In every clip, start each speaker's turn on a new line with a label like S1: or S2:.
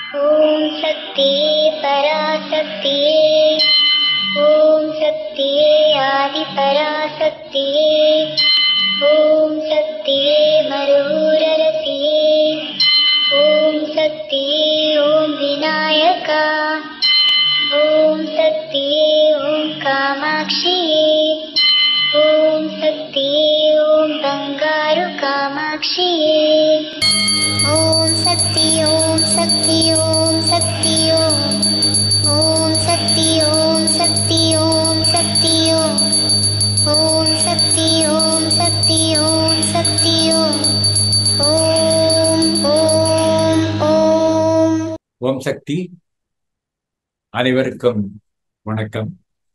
S1: ஓம் சக்தியே பராசக்தியே, ஓம் சக்தியே ஆதி பராசக்தியே, ஓம் சக்தியே மருகூரரசியே, ஓம் சக்தியே ஓம் விநாயகா, ஓம் சக்தியே ஓம் காமாட்சியே, ஓம் சக்தியே ஓம் பங்காரு காமாட்சியே. ஓம் சக்தி ஓம் சக்தி ஓம் சக்தி ஓம், ஓம் சக்தி ஓம் சக்தி ஓம் சக்தி ஓம், ஓம் சக்தி ஓம் சக்தி ஓம் சக்தி ஓம், ஓம் ஓம் ஓம்.
S2: ஓம் சக்தி. அனைவருக்கும் வணக்கம்.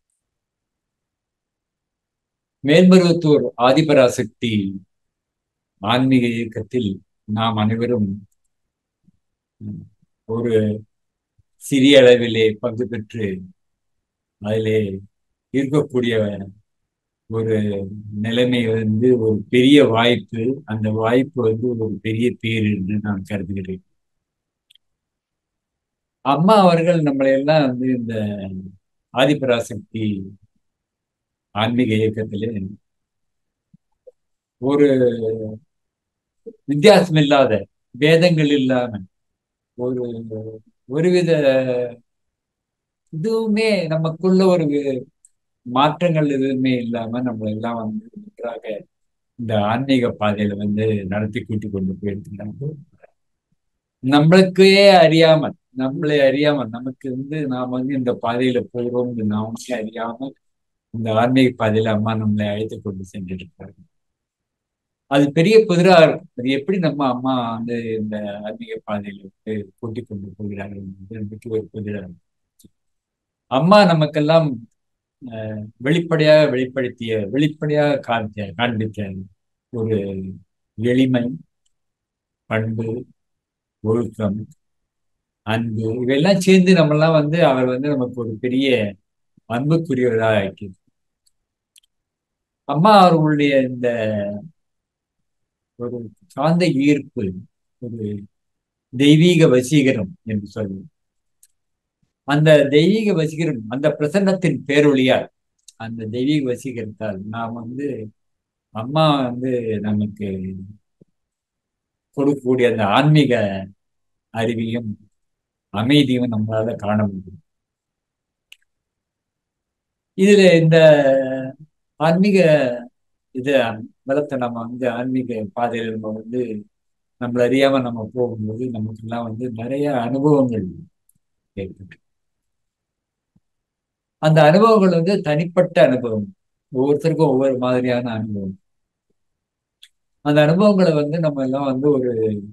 S2: மேல்மருவத்தூர் ஆதிபராசக்தி ஆன்மீக இயக்கத்தில் நாம் அனைவரும் ஒரு சிறிய அளவிலே பங்கு பெற்று அதிலே இருக்கக்கூடிய ஒரு நிலைமை ஒரு பெரிய வாய்ப்பு. அந்த வாய்ப்பு ஒரு பெரிய பேர் என்று நான் கருதுகிறேன். அம்மா அவர்கள் நம்மளை எல்லாம் இந்த ஆதிபராசக்தி ஆன்மீக இயக்கத்திலே ஒரு வித்தியாசம் இல்லாத, பேதங்கள் இல்லாம, ஒரு ஒருவித இதுவுமே நமக்குள்ள ஒரு மாற்றங்கள் எதுவுமே இல்லாம நம்மள எல்லாம் நன்றாக இந்த ஆன்மீக பாதையில நடத்தி கூட்டி கொண்டு போயிருக்கிறாங்க. நம்மளுக்கே அறியாமல், நம்மளை அறியாமல், நமக்கு நாம் இந்த பாதையில போகிறோம் நாமே அறியாமல் இந்த ஆன்மீக பாதையில அம்மா நம்மளை அழைத்து கொண்டு சென்றிருக்கிறாங்க. அது பெரிய புதிரா இருக்கும். அது எப்படி நம்ம அம்மா இந்த ஆன்மீக பாதையில கூட்டி கொண்டு போகிறார்கள் என்பது ஒரு புதிரா இருக்கும். அம்மா நமக்கெல்லாம் வெளிப்படையாக காண்பித்த ஒரு எளிமை, பண்பு, ஒழுக்கம், அன்பு இவையெல்லாம் சேர்ந்து நம்மெல்லாம் அவர் நமக்கு ஒரு பெரிய அன்புக்குரியவராக ஆக்கிது. அம்மா அவர்களுடைய இந்த ஒரு சாந்த ஈர்ப்பு, ஒரு தெய்வீக வசீகரம் என்று சொல்லுவோம். அந்த தெய்வீக வசீகரம், அந்த பிரசன்னத்தின் பேரொழியால், அந்த தெய்வீக வசீகரத்தால் நாம் அம்மா நமக்கு கொடுக்கக்கூடிய அந்த ஆன்மீக அறிவையும் அமைதியும் நம்மளால காண முடியும். இதுல இந்த ஆன்மீக பலத்தை நம்ம ஆன்மீக பாதையில நம்ம நம்மள அறியாம நம்ம போகும்போது நமக்கெல்லாம் நிறைய அனுபவங்கள் ஏற்பட்டு, அந்த அனுபவங்கள் தனிப்பட்ட அனுபவம், ஒவ்வொருத்தருக்கும் ஒவ்வொரு மாதிரியான அனுபவம். அந்த அனுபவங்களை நம்ம எல்லாம் ஒரு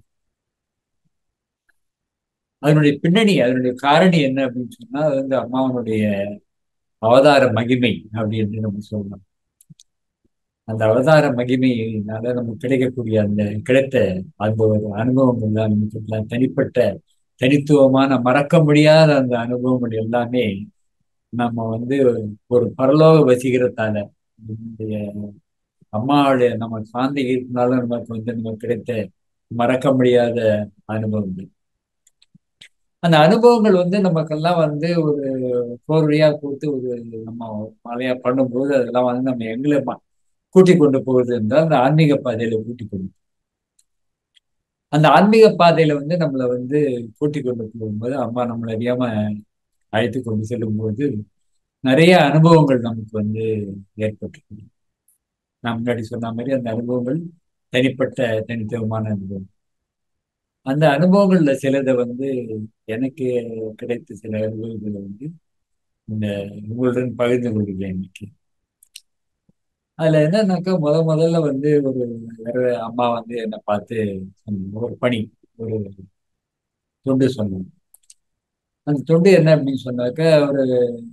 S2: அதனுடைய பின்னணி, அதனுடைய காரணி என்ன அப்படின்னு சொன்னா அது அம்மாவனுடைய அவதார மகிமை அப்படின்னு நம்ம சொல்லலாம். அந்த அவதார மகிமையினால நமக்கு கிடைக்கக்கூடிய அந்த கிடைத்த அந்த ஒரு அனுபவங்கள் தான் நமக்கு தனிப்பட்ட, தனித்துவமான, மறக்க முடியாத அந்த அனுபவங்கள் எல்லாமே நம்ம ஒரு பரலோக வசீகரத்தால, நம்முடைய அம்மாவுடைய நம்ம சார்ந்த ஈர்ப்பினாலும் நமக்கு நமக்கு கிடைத்த மறக்க முடியாத அனுபவங்கள். அந்த அனுபவங்கள் நமக்கெல்லாம் ஒரு கோர்வையா கொடுத்து ஒரு நம்ம மலையா பண்ணும்போது அதெல்லாம் நம்ம எங்களை கூட்டி கொண்டு போகுது என்றால் அந்த ஆன்மீக பாதையில கூட்டி கொண்டு, அந்த ஆன்மீக பாதையில நம்மளை கூட்டி கொண்டு போகும்போது அம்மா நம்மளை அறியாம அழைத்து கொண்டு செல்லும் போது நிறைய அனுபவங்கள் நமக்கு ஏற்பட்டு, நான் முன்னாடி சொன்ன மாதிரி அந்த அனுபவங்கள் தனிப்பட்ட, தனித்துவமான அனுபவம். அந்த அனுபவங்கள்ல சிலதை எனக்கு கிடைத்த சில அனுபவங்களை இந்த உங்களுடன் பகிர்ந்து கொள்கிறேன் இன்னைக்கு. அதுல என்னன்னாக்கா முதல்ல ஒரு வேற அம்மா என்னை பார்த்து ஒரு பணி, ஒரு தொண்டு சொன்னாங்க. அந்த தொண்டு என்ன அப்படின்னு சொன்னாக்க ஒரு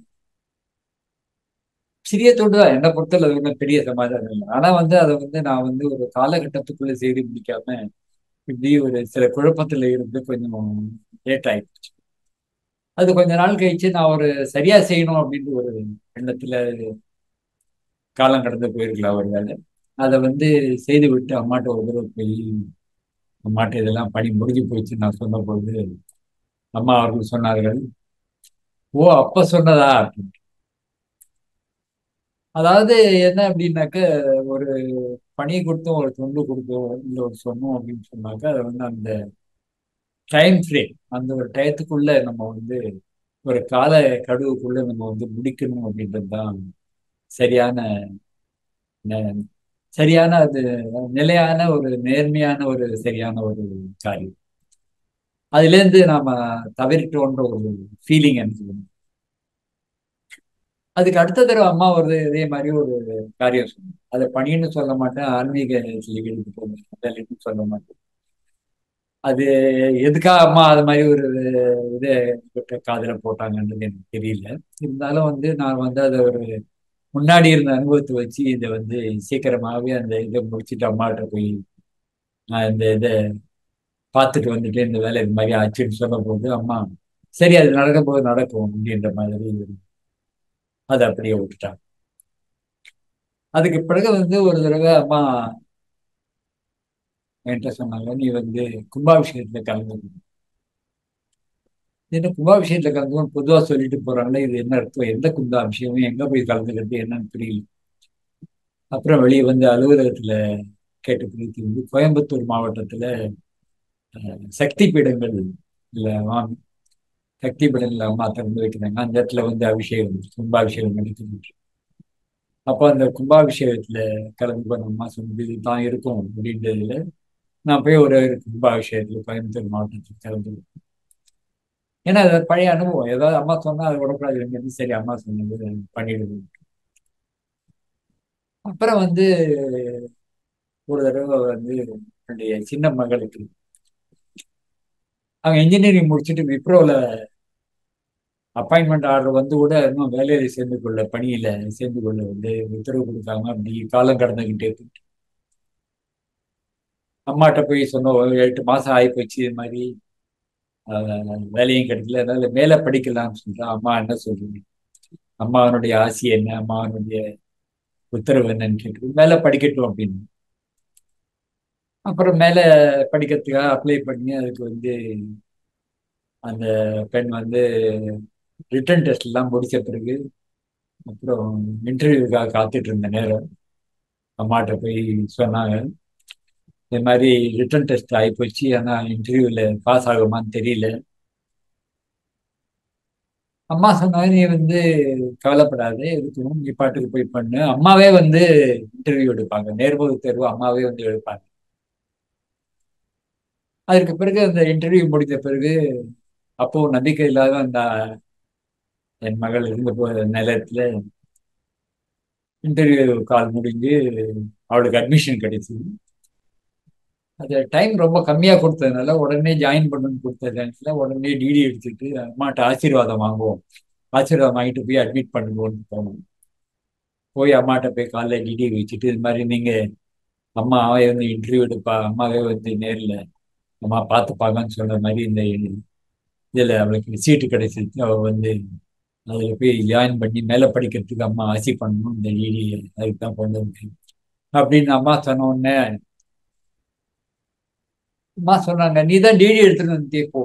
S2: சிறிய தொண்டு தான், என்னை பொறுத்தல ஒன்றும் பெரிய சமாதானம் இல்லை. ஆனா அதை நான் ஒரு காலகட்டத்துக்குள்ள செய்து முடிக்காம இப்படி ஒரு சில குழப்பத்துல இருந்து கொஞ்சம் லேட் ஆயிடுச்சு. அது கொஞ்ச நாள் கழிச்சு நான் ஒரு சரியா செய்யணும் அப்படின்னு ஒரு எண்ணத்துல காலம் கடந்து போயிருக்கலாம் ஒரு வேலை. அதை செய்து விட்டு அம்மாட்ட ஒரு தடவை போய், அம்மாட்ட இதெல்லாம் பணி முடிஞ்சு போயிடுச்சு நான் சொன்ன பொழுது அம்மா அவர்கள் சொன்னார்கள், ஓ அப்ப சொன்னதா அப்படின்னு. அதாவது என்ன அப்படின்னாக்க, ஒரு பணி கொடுத்தோம், ஒரு தொண்டு கொடுத்தோம், இல்லை ஒரு சொன்னோம் அப்படின்னு சொன்னாக்க, அதை வந்து அந்த டைம் ஃப்ரேம், அந்த ஒரு டயத்துக்குள்ள நம்ம வந்து ஒரு கால கடுவுக்குள்ள நம்ம வந்து முடிக்கணும் அப்படின்றது தான் சரியான ந- சரியான அது நிலையான ஒரு நேர்மையான ஒரு சரியான ஒரு காரியம். அதுல இருந்து நாம தவிர்க்கிறோன்ற ஒரு ஃபீலிங் எனக்கு வரும். அதுக்கு அடுத்த தடவை அம்மா ஒரு இதே மாதிரி ஒரு காரியம் சொன்னாங்க. அதை பணின்னு சொல்ல மாட்டேன், ஆன்மீக செய்திகளுக்கு போகணும் சொல்ல மாட்டேன். அது எதுக்காக அம்மா அது மாதிரி ஒரு இது காதுல போட்டாங்கன்றது எனக்கு தெரியல. இருந்தாலும் வந்து நான் வந்து அதை ஒரு முன்னாடி இருந்த அனுபவத்தை வச்சு இதை வந்து சீக்கிரமாவே அந்த இதை முடிச்சுட்டு அம்மாட்ட போய் நான் இந்த இதை பார்த்துட்டு வந்துட்டு இந்த வேலை இது மாதிரி ஆச்சுன்னு சொல்ல போது அம்மா சரி அது நடக்கும் போது நடக்கும் அப்படின்ற மாதிரி அதை அப்படியே விட்டுட்டாங்க. அதுக்கு பிறகு வந்து ஒரு தடவை அம்மா என்கிட்ட சொன்னாங்க, நீ வந்து கும்பாபிஷேகத்துல கலந்து. என்ன கும்பாபிஷேகத்துல கலந்து பொதுவா சொல்லிட்டு போறாங்களே, இது என்ன அர்த்தம், எந்த கும்பாபிஷேகம், எங்க போய் கலந்துக்கிறது என்னன்னு புரியல. அப்புறம் வெளியே வந்து அலுவலகத்துல கேட்ட பிறகு வந்து கோயம்புத்தூர் மாவட்டத்துல சக்தி பீடங்கள் இல்ல வாங்க சக்தி பீடங்கள் அம்மா திறந்து வைக்கிறாங்க, அந்த இடத்துல வந்து அபிஷேகம் கும்பாபிஷேகம் நடக்குது. அப்போ அந்த கும்பாபிஷேகத்துல கலந்து பண்ண அம்மா சொன்னது இதுதான் இருக்கும் அப்படின்றதுல நான் போய் ஒரு கும்பாபிஷேகத்துல கோயம்புத்தூர் மாவட்டத்தில் கலந்து. ஏன்னா அது பழைய அனுபவம், ஏதாவது அம்மா சொன்னா அது உடம்புல சரி அம்மா சொன்னது பண்ணிடுது. அப்புறம் வந்து ஒரு தடவை வந்து என்னுடைய சின்ன மகளுக்கு அவங்க இன்ஜினியரிங் முடிச்சுட்டு விப்ரோல அப்பாயின்மெண்ட் ஆர்டர் வந்து கூட இன்னும் வேலையில சேர்ந்து கொள்ள, பணியில சேர்ந்து கொள்ள வந்து உத்தரவு கொடுக்காம அப்படி காலம் கடந்துகிட்டே இருக்கு. அம்மாட்ட போய் சொன்னோம், ஒரு 8 மாசம் ஆகி போச்சு, இது மாதிரி வேலையும் கிடைக்கல, அதனால மேல படிக்கலாம்னு சொல்றா. அம்மா என்ன சொல்றீங்க, அம்மாவனுடைய ஆசை என்ன, அம்மாவனுடைய உத்தரவு என்னன்னு கேட்டு மேல படிக்கட்டும் அப்படின்னு. அப்புறம் மேல படிக்கிறதுக்காக அப்ளை பண்ணி அதுக்கு வந்து அந்த பெண் வந்து ரிட்டன் டெஸ்ட் எல்லாம் முடிச்ச பிறகு அப்புறம் இன்டர்வியூக்காக காத்துட்டு இருந்த நேரம் அம்மாட்ட போய் சொன்னாங்க, இந்த மாதிரி ரிட்டன் டெஸ்ட் ஆகி போச்சு, ஆனா இன்டர்வியூல பாஸ் ஆகுமான்னு தெரியல. அம்மா சொன்னாங்க, நீ வந்து கவலைப்படாத, எதுக்கும் நீ பாட்டுக்கு போய் பண்ணு, அம்மாவே வந்து இன்டர்வியூ எடுப்பாங்க, நேர்முக தேர்வு அம்மாவே வந்து எடுப்பாங்க. அதற்கு பிறகு அந்த இன்டர்வியூ முடிந்த பிறகு அப்போ நம்பிக்கை இல்லாத அந்த என் மகள் இருந்த நேரத்துல இன்டர்வியூ கால் முடிஞ்சு அவளுக்கு அட்மிஷன் கிடைச்சது. அது டைம் ரொம்ப கம்மியா கொடுத்ததுனால உடனே ஜாயின் பண்ணணும்னு கொடுத்த நேரத்துல உடனே டிடி எடுத்துட்டு அம்மாட்ட ஆசீர்வாதம் வாங்குவோம், ஆசீர்வாதம் வாங்கிட்டு போய் அட்மிட் பண்ணுவோம்னு போனோம். போய் அம்மாட்ட போய் காலைல டிடி வச்சுட்டு, இது மாதிரி நீங்க அம்மாவே வந்து இன்டர்வியூ எடுப்பா, அம்மாவே வந்து நேர்ல அம்மா பார்த்துப்பாங்கன்னு சொன்ன மாதிரி இந்த இதுல அவளுக்கு சீட்டு கிடைச்சிருச்சு. அவ வந்து அதுல போய் ஜாயின் பண்ணி மேல படிக்கிறதுக்கு அம்மா ஆசை பண்ணணும், இந்த டிடி அதுக்கு தான் கொண்டு வந்தேன் அப்படின்னு அம்மா சொன்ன உடனே அம்மா சொன்னாங்க, நீ தான் டிடி எடுத்துட்டு வந்து போ.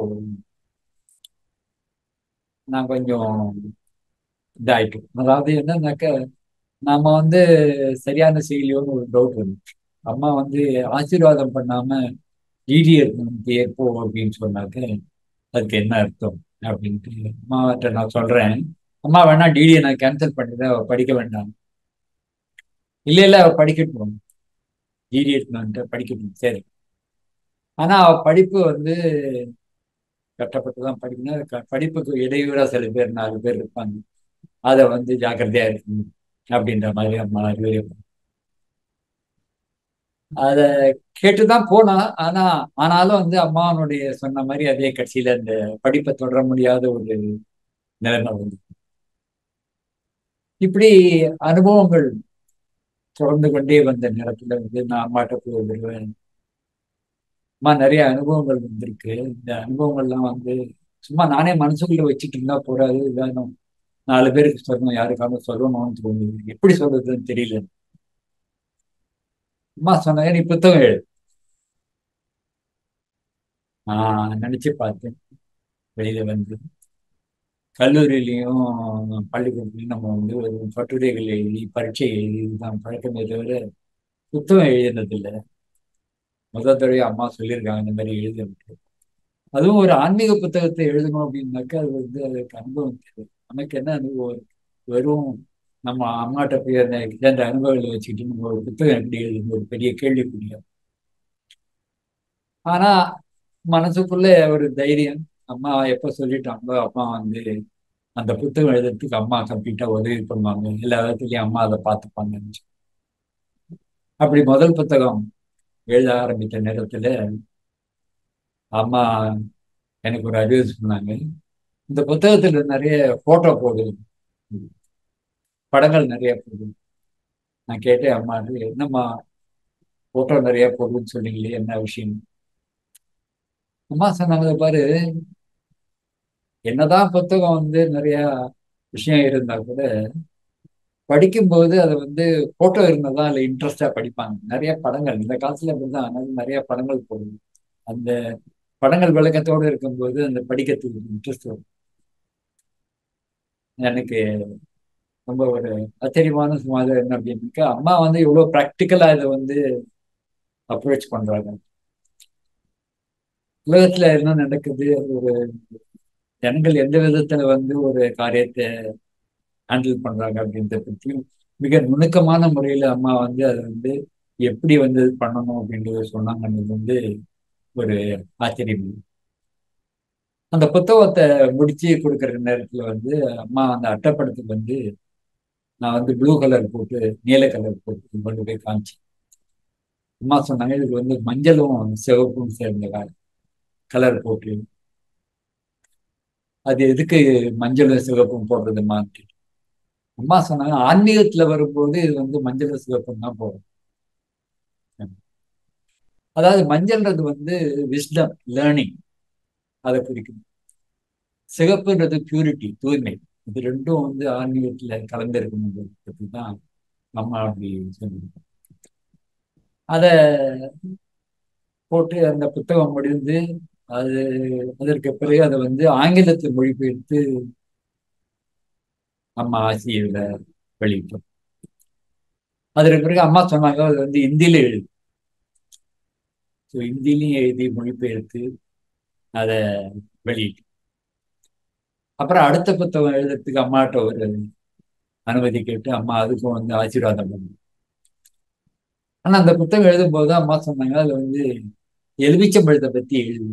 S2: நான் கொஞ்சம் இதாயிட்டோம். அதாவது என்னன்னாக்க, நாம வந்து சரியான செய்யலையோன்னு ஒரு டவுட் வந்துச்சு. அம்மா வந்து ஆசீர்வாதம் பண்ணாம டிடி எடுத்து ஏற்போ அப்படின்னு சொன்னாக்க அதுக்கு என்ன அர்த்தம் அப்படின்ட்டு அம்மாட்ட நான் சொல்றேன். அம்மா வேணா டிடியை நான் கேன்சல் பண்ணிடுறேன், அவ படிக்க வேண்டாம். இல்ல இல்ல அவ படிக்கட்டும், டிடி எடுத்து படிக்கட்டும் சரி. ஆனா அவ படிப்பு வந்து கஷ்டப்பட்டு தான் படிக்கணும். படிப்புக்கு இடையூறா சில பேர் 4 பேர் இருப்பாங்க, அதை வந்து ஜாக்கிரதையா இருக்கணும் அப்படின்ற மாதிரி அம்மா அறிவுரை. அதை கேட்டுதான் போனா. ஆனா ஆனாலும் வந்து அம்மாவனுடைய சொன்ன மாதிரி அதே கட்சியில அந்த படிப்பை தொடர முடியாத ஒரு நிலைமை வந்து. இப்படி அனுபவங்கள் தொடர்ந்து கொண்டே வந்த நேரத்துல வந்து நான் அம்மாட்ட போய் வருவேன். அம்மா நிறைய அனுபவங்கள் வந்திருக்கு, இந்த அனுபவங்கள்லாம் வந்து சும்மா நானே மனசுக்குள்ள வச்சுட்டு இருந்தா போறாது, இதானும் 4 பேருக்கு சொல்லணும், யாருக்காவது சொல்லணும்னு தோணுது, எப்படி சொல்றதுன்னு தெரியல. அம்மா சொன்னாங்க, நீ புத்தகம் எழுது. நான் நினைச்சு பார்த்தேன், வெளியில வந்து கல்லூரியிலையும் பள்ளிக்கூடத்துலையும் நம்ம வந்து ஒரு கட்டுரைகள் எழுதி பரீட்சை எழுதி இதுதான் பழக்கமே தவிர புத்தகம் எழுதினதில்லை. முதல் தடவை அம்மா சொல்லியிருக்காங்க இந்த மாதிரி எழுதுறது. அதுவும் ஒரு ஆன்மீக புத்தகத்தை எழுதணும் அப்படின்னாக்கா அது வந்து அதுக்கு அனுபவம் தேவை. நமக்கு என்ன அனுபவம் இருக்கு? வெறும் நம்ம அம்மாட்ட போய் அந்த அனுபவங்களை வச்சுக்கிட்டு நம்ம ஒரு புத்தகம் எப்படி எழுதுன்னு ஒரு பெரிய கேள்விக்குரிய. ஆனா மனசுக்குள்ள ஒரு தைரியம். அம்மா எப்ப சொல்லிட்டாங்களோ அம்மா வந்து அந்த புத்தகம் எழுதுறதுக்கு அம்மா கம்ப்ளீட்டா உதவி பண்ணுவாங்க. எல்லா விதத்துலயும் அம்மா அதை பார்த்துப்பாங்க. அப்படி முதல் புத்தகம் எழுத ஆரம்பித்த நேரத்துல அம்மா எனக்கு ஒரு அறிவு சொன்னாங்க. இந்த புத்தகத்துல நிறைய போட்டோ போடுது, படங்கள் நிறைய போடுது. நான் கேட்டேன் அம்மா, என்னம்மா போட்டோ நிறைய போடுதுன்னு சொன்னீங்களே, என்ன விஷயம்? அம்மா சொன்னாங்க, பாரு, என்னதான் புத்தகம் வந்து நிறைய விஷயம் இருந்தா கூட படிக்கும்போது அதை வந்து போட்டோ இருந்ததா இல்லை இன்ட்ரெஸ்டா படிப்பாங்க. நிறைய படங்கள் இந்த காலத்துல அப்படிதான், அதனால நிறைய படங்கள் போடுது. அந்த படங்கள் விளக்கத்தோடு இருக்கும்போது அந்த படிக்கிறதுக்கு இன்ட்ரெஸ்ட் வரும். எனக்கு ரொம்ப ஒரு ஆச்சரியமான சுமார் என்ன அப்படின்னாக்கா அம்மா வந்து இவ்வளவு ப்ராக்டிக்கலா இதை வந்து அப்ரோச் பண்றாங்க. உலகத்துல என்ன நடக்குது, ஒரு ஜனங்கள் எந்த விதத்துல வந்து ஒரு காரியத்தை ஹேண்டில் பண்றாங்க அப்படின்றத பற்றியும் மிக நுணுக்கமான முறையில அம்மா வந்து அதை வந்து எப்படி வந்து இது பண்ணணும் அப்படின்றத சொன்னாங்கன்றது வந்து ஒரு ஆச்சரியம். அந்த புத்தகத்தை முடிச்சு கொடுக்குற நேரத்துல வந்து அம்மா அந்த அட்டைப்படத்துக்கு வந்து நான் வந்து ப்ளூ கலர் போட்டு நீல கலர் போட்டு கொண்டு போய் காமிச்சு அம்மா சொன்னாங்க, இதுக்கு வந்து மஞ்சளும் சிவப்பும் சேர்ந்த கலர் போட்டு அது எதுக்கு மஞ்சளும் சிவப்பும் போடுறதுமா? அம்மா சொன்னாங்க, ஆன்மீகத்துல வரும்போது இது வந்து மஞ்சள் சிவப்பும் தான் போடும். அதாவது மஞ்சள்ன்றது வந்து விஸ்டம் லேர்னிங் அதை குறிக்கும். சிகப்புன்றது பியூரிட்டி தூய்மை. இது ரெண்டும் வந்து ஆன்மீகத்துல கலந்திருக்கணும் பற்றி தான் அம்மா அப்படி சொன்னாங்க. அதை போட்டு அந்த புத்தகம் முடிந்து அது அதற்கு பிறகு அதை வந்து ஆங்கிலத்தில் மொழிபெயர்த்து அம்மா ஆசிரியர்ல வெளியிட்டோம். அதற்கு பிறகு அம்மா சொன்னாங்க அது வந்து இந்தியில எழுது. ஸோ இந்தியிலையும் எழுதி மொழிபெயர்த்து அதை வெளியிட்டோம். அப்புறம் அடுத்த புத்தகம் எழுதுறதுக்கு அம்மாட்ட ஒரு அனுமதி கேட்டு அம்மா அதுக்கும் வந்து ஆசீர்வாதம் பண்ணாங்க. ஆனா அந்த புத்தகம் எழுதும் போது அம்மா சொன்னாங்க அதுல வந்து எலுமிச்சம்பழத்தை பத்தி எழுது.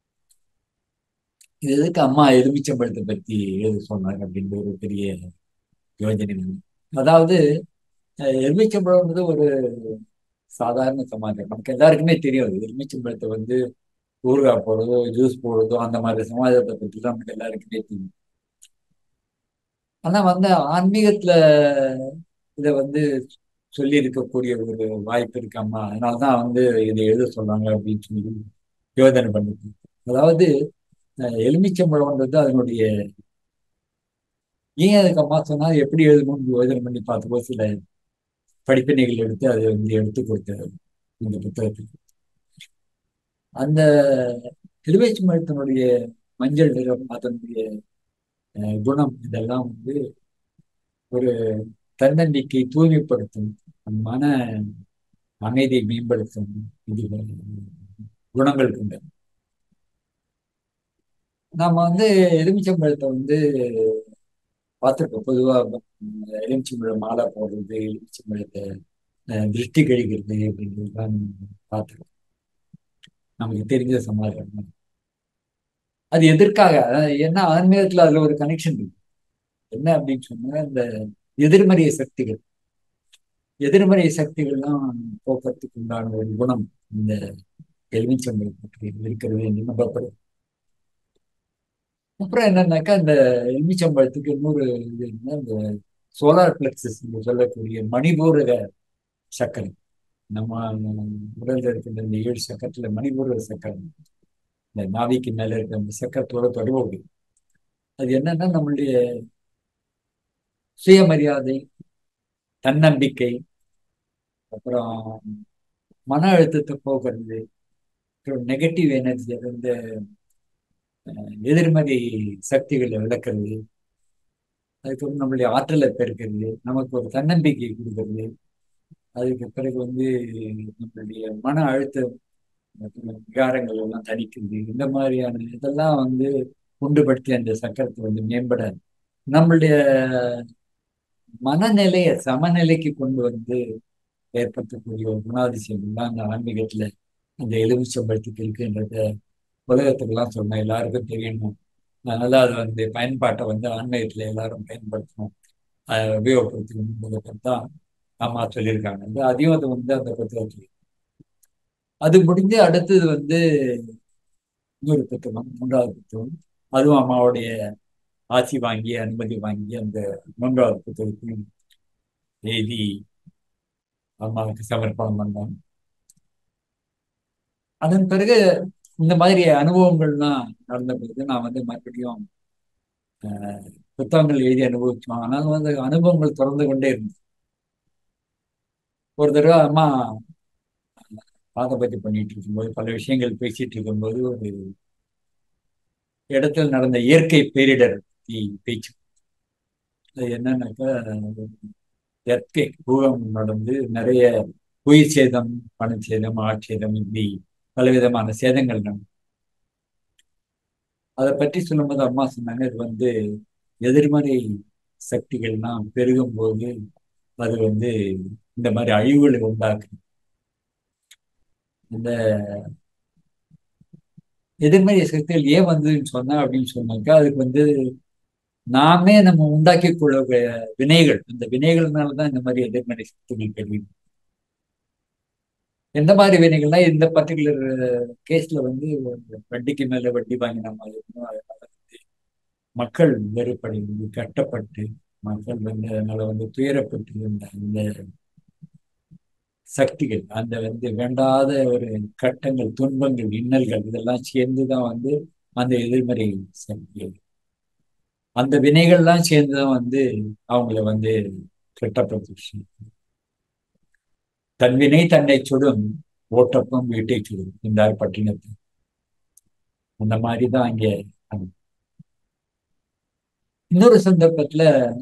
S2: இது எதுக்கு அம்மா எலுமிச்சம்பழத்தை பத்தி எழுத சொன்னாங்க அப்படின்ற ஒரு பெரிய யோஜனை. அதாவது எலுமிச்சம்பழம்ன்றது ஒரு சாதாரண சமாஜம், நமக்கு எல்லாருக்குமே தெரியும். அது எலுமிச்சம்பழத்தை வந்து ஊறுகாய் போடுறதோ ஜூஸ் போடுறதோ அந்த மாதிரி சமாஜத்தை பற்றி தான் நமக்கு எல்லாருக்குமே தெரியும். ஆனா வந்து ஆன்மீகத்துல இதை வந்து சொல்லி இருக்கக்கூடிய ஒரு வாய்ப்பு இருக்காமா, அதனாலதான் வந்து இதை எழுத சொல்றாங்க அப்படின்னு சொல்லி யோசனை பண்ணுது. அதாவது எலுமிச்சம்பழம்ன்றது அதனுடைய ஏன் அதுக்கு அம்மா சொன்னா எப்படி எழுதணும்னு யோசனை பண்ணி பார்த்தப்போ சில படிப்பினைகள் எடுத்து அதை வந்து எடுத்து கொடுத்தாரு இந்த புத்தகத்துக்கு. அந்த எலுமிச்சம்பழத்தினுடைய மஞ்சள் நிறம், அதனுடைய குணம், இதெல்லாம் வந்து ஒரு தன்னம்பிக்கை தூய்மைப்படுத்தும், மன அமைதியை மேம்படுத்தும் இது குணங்கள் கொண்டது. நாம வந்து எலுமிச்சம்பழத்தை வந்து பார்த்துருக்கோம். பொதுவாக எலுமிச்சம்பழம் மாலை போடுறது, எலுமிச்சம்பழத்தை திருஷ்டி கழிக்கிறது அப்படின்றதுதான் பார்த்துருக்கோம். நமக்கு தெரிஞ்ச சமாச்சாரம். அது எதற்காக, ஏன்னா ஆன்மீகத்துல அதுல ஒரு கனெக்ஷன் இருக்கு. என்ன அப்படின்னு சொன்னா இந்த எதிர்மறை சக்திகள், எதிர்மறை சக்திகள்லாம் போக்குறதுக்கு உண்டான ஒரு குணம் இந்த எலுமிச்சம்பழத்துக்கு இருக்கிறது என்று நம்பப்படுது. அப்புறம் என்னன்னாக்கா இந்த எலுமிச்சம்பழத்துக்கு இன்னொரு இது என்ன, இந்த சோலார் பிளெக்சஸ் சொல்லக்கூடிய மணிபூரக சக்கரம். நம்ம உடல்ல இருக்கிற இந்த 7 சக்கரத்துல மணிபூரக சக்கரம், இந்த நாவிக்கு மேல இருக்கிற அந்த சக்கரத்தோட தொடர்பு. அது என்னன்னா நம்மளுடைய சுயமரியாதை, தன்னம்பிக்கை, அப்புறம் மன அழுத்தத்தை போக்குறது, நெகட்டிவ் எனர்ஜி வந்து எதிர்மறை சக்திகளை விளக்குறது, அதுக்கப்புறம் நம்மளுடைய ஆற்றலை பெருக்கிறது, நமக்கு ஒரு தன்னம்பிக்கை கொடுக்கறது, அதுக்கு பிறகு வந்து நம்மளுடைய மன அழுத்தம் மற்றும் விகாரங்கள் எல்லாம் தணிக்கிறது. இந்த மாதிரியான இதெல்லாம் வந்து உண்டுபடுத்தி அந்த சக்கரத்தை வந்து மேம்பட நம்மளுடைய மனநிலையை சமநிலைக்கு கொண்டு வந்து ஏற்படுத்தக்கூடிய ஒரு குணாதிசயம் தான் அந்த ஆன்மீகத்துல அந்த எலுமிச்சம்பழத்துக்கு இருக்குன்றத உலகத்துக்கெல்லாம் சொன்ன எல்லாருக்கும் தெரியணும். அதனால அது வந்து பயன்பாட்டை வந்து ஆன்மீகத்துல எல்லாரும் பயன்படுத்தணும், உபயோகப்படுத்தணும் தான் அம்மா சொல்லியிருக்காங்க. அதையும் அது வந்து அந்த புத்தகத்துல அது முடிஞ்சு அடுத்தது வந்து இன்னொரு புத்தகம், மூன்றாவது புத்தகம். அதுவும் அம்மாவுடைய ஆசி வாங்கி அனுமதி வாங்கி அந்த மூன்றாவது புத்தகத்தையும் எழுதி அம்மாவுக்கு சமர்ப்பணம் பண்ணோம். அதன் பிறகு இந்த மாதிரி அனுபவங்கள்லாம் நடந்த பிறகு நான் வந்து மறுபடியும் புத்தகங்கள் எழுதி அனுபவிச்சோம். ஆனால் வந்து அனுபவங்கள் தொடர்ந்து கொண்டே இருந்துச்சு. ஒரு தடவை அம்மா பாதபத்தி பண்ணிட்டு இருக்கும்போது, பல விஷயங்கள் பேசிட்டு இருக்கும்போது, ஒரு இடத்துல நடந்த இயற்கை பேரிடர் பத்தி பேச்சு. அது என்னன்னாக்கா, இயற்கை பூகம்பம் நடந்து நிறைய உயிர் சேதம், பண சேதம், ஆட்சேதம், இப்படி பலவிதமான சேதங்கள் நடந்தது. அதை பற்றி சொல்லும்போது அம்மா சொன்னாங்க, இது வந்து எதிர்மறை சக்திகள்லாம் பெருகும் போது அது வந்து இந்த மாதிரி அழிவுகளை உண்டாக்கு. இந்த எதிர்மறை சக்திகள் ஏன் வந்ததுன்னு சொன்னா அப்படின்னு சொன்னாக்கா, அதுக்கு வந்து நாமே நம்ம உண்டாக்கி கொள்ள வினைகள், அந்த வினைகள்னாலதான் இந்த மாதிரி எதிர்மறை சக்திகள் பெருகும். எந்த மாதிரி வினைகள்னா, இந்த பர்டிகுலர் கேஸ்ல வந்து வட்டிக்கு மேல வட்டி வாங்கின மாதிரி மக்கள் வெறுப்படைந்து கட்டப்பட்டு, மக்கள் வந்து அதனால வந்து துயரப்பட்டு இருந்த அந்த சக்திகள், அந்த வந்து வேண்டாத ஒரு கட்டங்கள், துன்பங்கள், இன்னல்கள் இதெல்லாம் சேர்ந்துதான் வந்து அந்த எதிர்மறை சக்திகள், அந்த வினைகள்லாம் சேர்ந்துதான் வந்து அவங்கள வந்து கட்டப்படுத்துச்சு. தன் வினை தன்னை சுடும், ஓட்டப்பம் வீட்டை சுடும் இந்த பட்டினத்து. அந்த மாதிரிதான் இங்க. இன்னொரு சந்தர்ப்பத்துல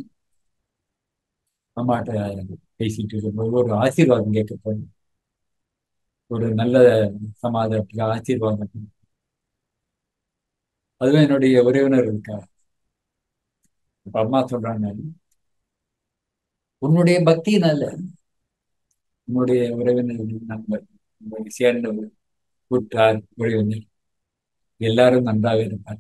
S2: அம்மாட்ட பேசிட்டு இருக்கும்போது ஒரு ஆசீர்வாதம் கேட்க போனேன். ஒரு நல்ல சமாதானத்துக்கு ஆசீர்வாதம். அதுவும் என்னுடைய உறவினர் இருக்கா. இப்ப அம்மா சொல்றாங்க, உன்னுடைய பக்தியினால உன்னுடைய உறவினர், நண்பர், உங்களை சேர்ந்தவர், கூட்டார், உறவினர் எல்லாரும் நன்றாக இருப்பார்.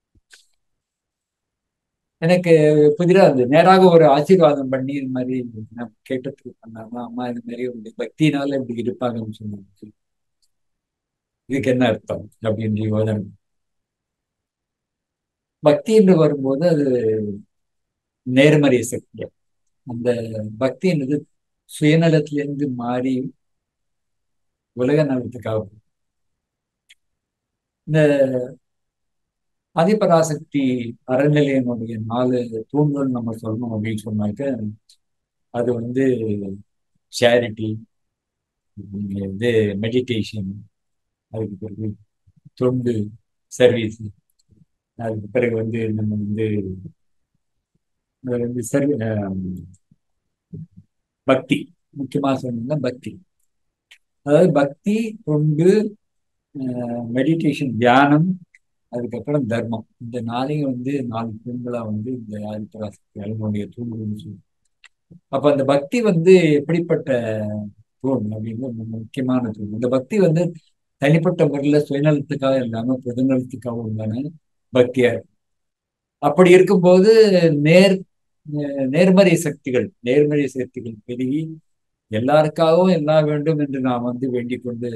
S2: எனக்கு புதிரா இருந்தது. நேராக ஒரு ஆசீர்வாதம் பண்ணி இது மாதிரி நான் கேட்டதுக்கு பண்ணாமா, அம்மா இது மாதிரி உங்களுடைய பக்தியினால இப்படி இருப்பாங்கன்னு சொன்னாங்க. இதுக்கு என்ன அர்த்தம் அப்படின்னு யோசனை. பக்தி என்று வரும்போது அது நேர்மறை சக்தி. அந்த பக்தி என்பது சுயநலத்திலிருந்து மாறி உலக நலத்துக்காக. இந்த ஆதிபராசக்தி அறநிலையனுடைய 4 தூண்கள் நம்ம சொல்லணும் அப்படின்னு சொன்னாக்க, அது வந்து சேரிட்டி, இது மெடிடேஷன், அதுக்கு பிறகு தொண்டு, சர்வீஸ், அதுக்கு பிறகு வந்து நம்ம வந்து சர்வ பக்தி. முக்கியமா சொன்னீங்கன்னா பக்தி, அதாவது பக்தி, தொண்டு, மெடிடேஷன், தியானம், அதுக்கப்புறம் தர்மம். இந்த 4ஐயும் வந்து 4 தூண்களா வந்து இந்த ஆதிபராசக்தி அவங்களுடைய தூண்கள்னு சொல்லுவோம். அப்ப அந்த பக்தி வந்து எப்படிப்பட்ட தூண் அப்படின்னு முக்கியமான தூண். இந்த பக்தி வந்து தனிப்பட்ட முறையில சுயநலத்துக்காக இல்லாம பொதுநலத்துக்காக உண்டான பக்தியா இருக்கு. அப்படி இருக்கும்போது நேர் நேர்மறை சக்திகள் பெருகி எல்லாருக்காகவும் எல்லாம் வேண்டும் என்று நாம் வந்து வேண்டிக் கொண்டு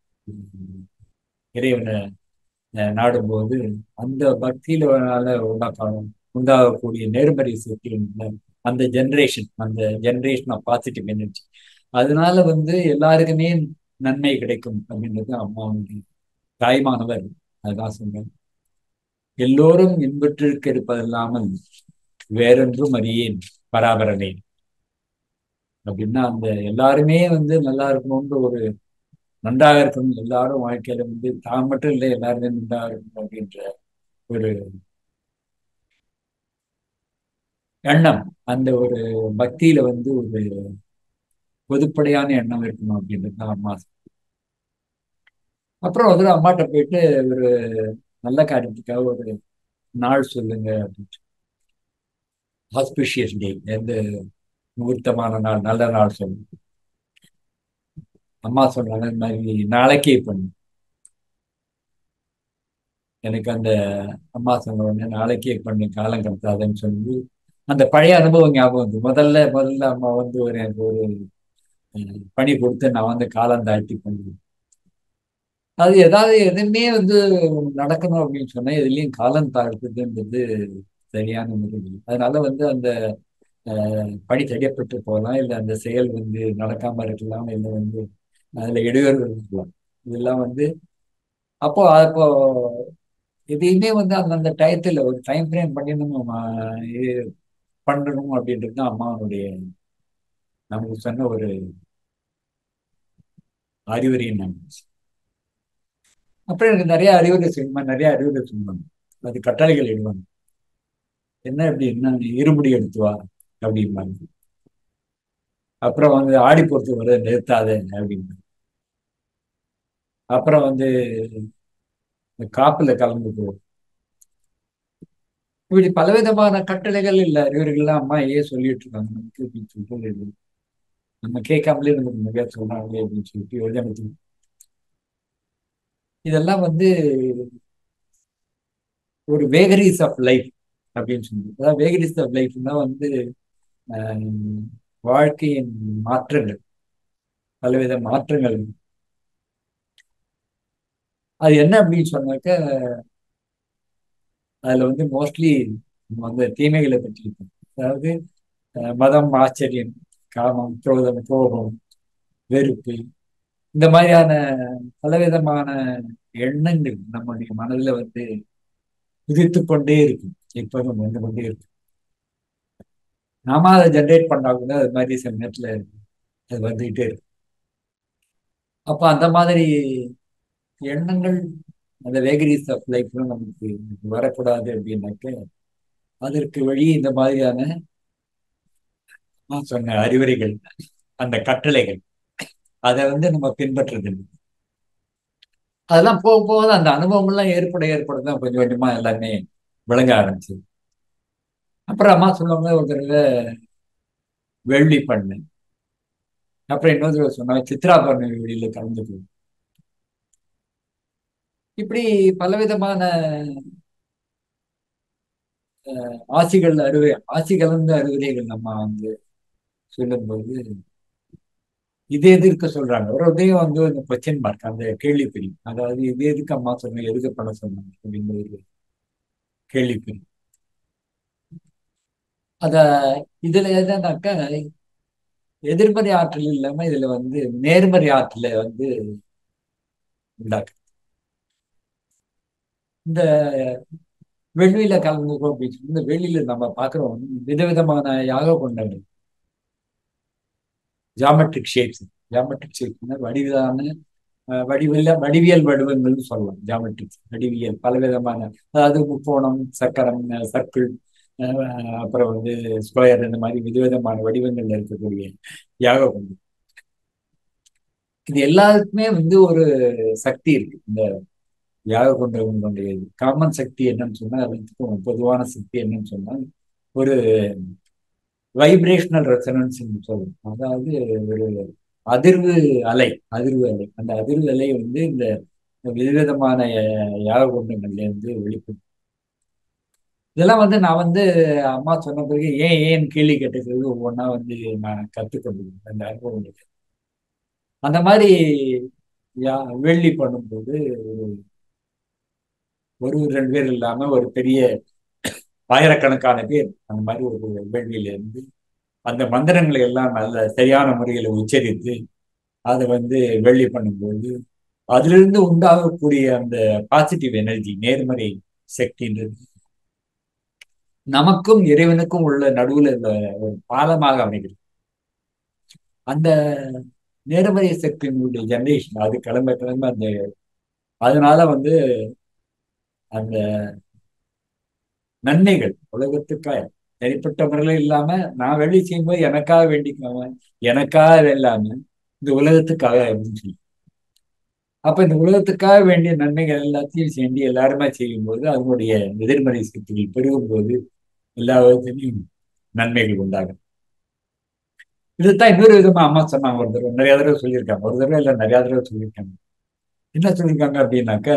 S2: இறைவனை நாடும்போது அந்த பக்தியினால உண்டாகக்கூடிய நேர்மறை சக்திகள், அந்த ஜெனரேஷன் ஆஃப் பாசிட்டிவ் எனர்ஜி, அதனால வந்து எல்லாருக்குமே நன்மை கிடைக்கும் அப்படின்றது அம்மாவுடைய தாய்மானவர் அதுதான் சொன்னார். எல்லோரும் இன்பற்றிருக்க இருப்பதல்லாமல் வேறொன்றும் அறியேன் பராபரமே. அப்படின்னா அந்த எல்லாருமே வந்து நல்லா இருக்கணும்ன்ற ஒரு நன்றாக இருக்கணும், எல்லாரும் வாழ்க்கையில வந்து தான் மட்டும் இல்லை எல்லாருமே நன்றாக இருக்கணும் அப்படின்ற ஒரு எண்ணம், அந்த ஒரு பக்தியில வந்து ஒரு பொதுப்படையான எண்ணம் இருக்கணும் அப்படின்றது தான் அம்மா. அப்புறம் ஒரு அம்மாட்ட போயிட்டு ஒரு நல்ல காரியத்துக்காக ஒரு நாள் சொல்லுங்க அப்படின்னு. ஆஸ்பிஷியஸ் டே, எந்த முகூர்த்தமான நாள், நல்ல நாள் சொல்லுங்க. அம்மா சொன்னாங்க இந்த மாதிரி நாளைக்கே பண்ணு. எனக்கு அந்த அம்மா சொன்ன உடனே நாளைக்கே பண்ணு, காலம் கடத்தாதுன்னு சொல்லி அந்த பழைய அனுபவம் ஞாபகம் வந்து முதல்ல முதல்ல அம்மா வந்து ஒரு எனக்கு ஒரு பணி கொடுத்து நான் வந்து காலம் தாழ்த்தி பண்ணேன். அது ஏதாவது எதுவுமே வந்து நடக்கணும் அப்படின்னு சொன்னா எதுலையும் காலம் தாழ்த்துதுன்றது சரியான முறை இல்லை. அதனால வந்து அந்த பணி தடைப்பட்டு போகலாம், இல்லை அந்த செயல் வந்து நடக்காம இருக்கலாம், இல்லை வந்து அதுல இடையூறுகள் இருக்கலாம். இதெல்லாம் வந்து அப்போ எதையுமே வந்து அந்தந்த டயத்துல ஒரு டைம் ஃப்ரேம் பண்ணி நம்ம பண்ணணும் அப்படின்றது தான் அம்மாவுடைய நமக்கு சொன்ன ஒரு அறிவுரையும் நான். அப்புறம் எனக்கு நிறைய அறிவுரை செய்யணும், நிறைய அறிவுரை சொன்னாங்க. அது கட்டளைகள் இடுவாங்க. என்ன இப்படி என்ன இருமுடி எடுத்து வா அப்படிம்பாங்க. அப்புறம் வந்து ஆடி பொறுத்து வர நிறுத்தாத அப்படிம்பாங்க. அப்புறம் வந்து இந்த காப்புல கலந்து போ. இப்படி பலவிதமான கட்டளைகள் இல்ல அறிவுரைகள்லாம் அம்மா ஏன் சொல்லிட்டு இருக்காங்க நமக்கு அப்படின்னு சொல்லிட்டு நம்ம கேட்காமலே நமக்கு நிறைய சொல்றாங்களே அப்படின்னு சொல்லிட்டு யோஜனை. இதெல்லாம் வந்து ஒரு வேகரிஸ் ஆஃப் லைஃப் அப்படின்னு சொல்லுவோம். அதாவது வேகரிஸ் ஆஃப் லைஃப்னா வந்து ஆஹ், வாழ்க்கையின் மாற்றங்கள், பலவித மாற்றங்கள். அது என்ன அப்படின்னு சொன்னாக்க அதுல வந்து மோஸ்ட்லி அந்த தீமைகளை பற்றி இருக்கும். அதாவது மதம், ஆச்சரியம், காமம், குரோதம், கோபம், வெறுப்பு, இந்த மாதிரியான பலவிதமான எண்ணங்கள் நம்முடைய மனதில் வந்து உதித்து கொண்டே இருக்கும், எப்போதும் வந்து கொண்டே இருக்கும். நாம அதை ஜென்ரேட் பண்ணா கூட அது மாதிரி சில நேரத்துல அது வந்துகிட்டே இருக்கும். அப்ப அந்த மாதிரி எண்ணங்கள், அந்த வேகரிஸ் ஆஃப் லைஃப்ல நமக்கு வரக்கூடாது அப்படின்னாக்க அதற்கு வழி இந்த மாதிரியான நான் சொன்ன அறிவுரைகள், அந்த கட்டளைகள், அதை வந்து நம்ம பின்பற்றுறது இல்லை. அதெல்லாம் போக போக தான் அந்த அனுபவங்கள்லாம் ஏற்பட தான் கொஞ்சம் கொஞ்சமா எல்லாமே விளங்க ஆரம்பிச்சது. அப்புறம் அம்மா சொல்லுவாங்க ஒரு தடவை வெள்ளி பண்ணு, அப்புறம் இன்னொரு தடவை சொன்னாங்க சித்ரா பௌர்ணமி வெளியில கலந்துக்கு. இப்படி பலவிதமான ஆசி கலந்த அறிவுரைகள் நம்ம வந்து சொல்லும்போது இது எது இருக்க சொல்றாங்க. ஒரு உதயம் வந்து இந்த கொஸ்டின் மார்க், அந்த கேள்விக்குறி. அதாவது இது எதுக்கு அம்மா சொன்னாங்க, எதுக்கு பண்ண சொன்னாங்க அப்படின்னு ஒரு கேள்விக்குறி. அத இதுல என்னன்னாக்கா எதிர்மறை ஆற்றல் இல்லாம இதுல வந்து நேர்மறை ஆற்றலை வந்து உண்டாக்கு. இந்த வெள்ளியில கலந்துக்கோ அப்படின்னு சொல்லி இந்த வெள்ளியில நம்ம பார்க்கிறோம் விதவிதமான யாக கொண்டங்கள், ஜாமெட்ரிக் ஷேப்ஸ். ஜாமெட்ரிக் ஷேப்ஸ்னா வடிவிலான வடிவியல் வடிவங்கள்னு சொல்லலாம். ஜாமெட்ரிக் வடிவியல் பலவிதமான, அதாவது முக்கோணம், சக்கரம், சர்க்கிள், அப்புறம் வந்து ஸ்கொயர், இந்த மாதிரி விதவிதமான வடிவங்கள்ல இருக்கக்கூடிய யாக கொண்டது. இது எல்லாருக்குமே வந்து ஒரு சக்தி இருக்கு. இந்த யாக கொண்டவங்களுடைய காமன் சக்தி என்னன்னு சொன்னா, எல்லாத்துக்கும் பொதுவான சக்தி என்னன்னு சொன்னா ஒரு வைப்ரேஷனல் ரெசனன்ஸ் சொல்லுவோம். அதாவது ஒரு அதிர்வு அலை. அந்த அதிர்வு அலை வந்து இந்த விதவிதமான யாக குண்டங்கள்ல இருந்து வெளிப்படும். இதெல்லாம் வந்து நான் வந்து அம்மா சொன்ன பிறகு ஏன் கேள்வி கேட்டது ஒவ்வொன்றா வந்து நான் கத்துக்கொண்டது அந்த அனுபவம். அந்த மாதிரி வெள்ளி பண்ணும்போது ஒரு ரெண்டு பேர் இல்லாம ஒரு பெரிய ஆயிரக்கணக்கான பேர் அந்த மாதிரி ஒரு வேள்வியில இருந்து அந்த மந்திரங்களை எல்லாம் நல்ல சரியான முறையில உச்சரித்து அதை வந்து வெள்ளி பண்ணும்போது அதிலிருந்து உண்டாகக்கூடிய அந்த பாசிட்டிவ் எனர்ஜி, நேர்மறை சக்தின்றது நமக்கும் இறைவனுக்கும் உள்ள நடுவுல இந்த ஒரு பாலமாக அமைகிறது. அந்த நேர்மறை சக்தியினுடைய ஜெனரேஷன் அது கிளம்ப கிளம்ப அந்த அதனால வந்து அந்த நன்மைகள் உலகத்துக்காக தனிப்பட்ட முறையில் இல்லாம, நான் வேலை செய்யும்போது எனக்காக வேண்டிக்காம, எனக்காக இல்லாம இந்த உலகத்துக்காக அப்படின்னு சொல்லி, அப்ப இந்த உலகத்துக்காக வேண்டிய நன்மைகள் எல்லாத்தையும் சேர்ந்து எல்லாருமே செய்யும்போது அதனுடைய எதிர்மறை சக்திகள் பெருகும் போது எல்லா விதத்திலையும் நன்மைகள் உண்டாகும். இதுதான் இன்னொரு விதமா அம்மா சொன்னாங்க. ஒரு தடவை நிறைய தடவை சொல்லியிருக்காங்க, ஒரு தடவை இல்லை நிறைய தடவை சொல்லியிருக்காங்க. என்ன சொல்லியிருக்காங்க அப்படின்னாக்க,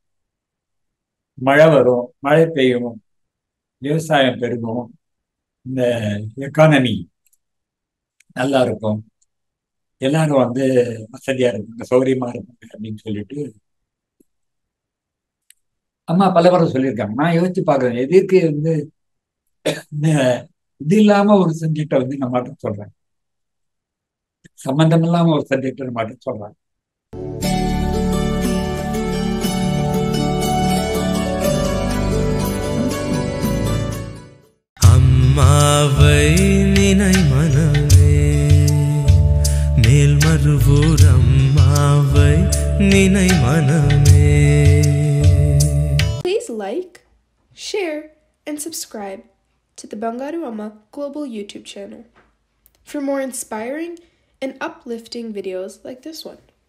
S2: மழை வரும், மழை பெய்யும், விவசாயம் பெருகும், இந்த எக்கானமி நல்லா இருக்கும், எல்லாரும் வசதியா இருப்பாங்க, சௌகரியமா இருப்பாங்க அப்படின்னு சொல்லிட்டு அம்மா பலவரை சொல்லியிருக்காங்க. நான் யோசிச்சு பார்க்குறேன், எதுக்கு இந்த இது இல்லாம ஒரு சப்ஜெக்டை நான் மட்டும் சொல்றேன், சம்பந்தம் இல்லாம ஒரு சப்ஜெக்டை மட்டும் சொல்றேன்.
S3: அம்மாவை நினை மனமே, மேல்மருவூர் அம்மாவை நினை மனமே.
S4: Please like, share, and subscribe to the Bangaru Amma Global YouTube channel for more inspiring and uplifting videos like this one.